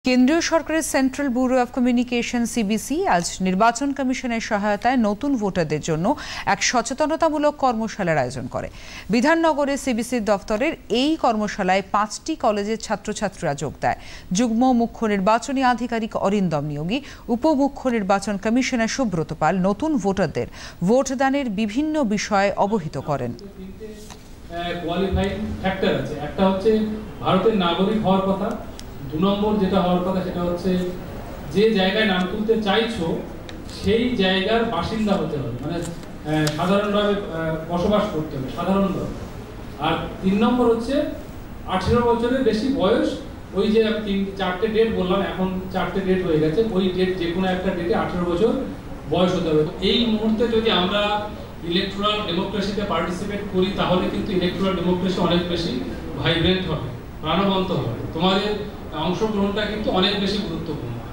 কেন্দ্রীয় সরকারের central bureau of communication CBC আজ নির্বাচন কমিশনের সহায়তায় নতুন ভোটারদের জন্য এক সচেতনতামূলক কর্মশালার আয়োজন করে। বিধাননগরের সিবিসির দফতরের এই কর্মশালায় 5টি কলেজের ছাত্রছাত্রীরা যোগ দেয়। যুগ্ম মুখ্য নির্বাচনী আধিকারিক অরিন্দম নিয়োগী, উপমুখ্য নির্বাচন কমিশনার সুব্রত পাল নতুন ভোটারদের ভোটদানের বিভিন্ন বিষয়ে অবহিত করেন। কোয়ালিফাইং ফ্যাক্টর আছে, একটা হচ্ছে ভারতের নাগরিক হওয়ার কথা, 2 নম্বর যেটা হওয়ার কথা সেটা হচ্ছে যে জায়গায় নাম তুলতে চাইছো সেই জায়গার বাসিন্দা হতে হবে, মানে সাধারণভাবে বসবাস করতে হবে সাধারণভাবে। আর 3 নম্বর হচ্ছে 18 বছরের বেশি বয়স। ওই যে আমি 4টে ডেট বললাম, এখন 4টে ডেট হয়ে গেছে, ওই ডেট যে কোনো একটা ডেটে 18 বছর বয়স হতে হবে। এই মুহূর্তে যদি আমরা ইলেকট্রাল ডেমোক্রেসিতে পার্টিসিপেট করি তাহলে কিন্তু ইলেকট্রাল ডেমোক্রেসি অনেক বেশি ভাইব্রেন্ট হবে, প্রাণবন্ত হবে। তোমাদের অংশগ্রহণটা কিন্তু অনেক বেশি গুরুত্বপূর্ণ।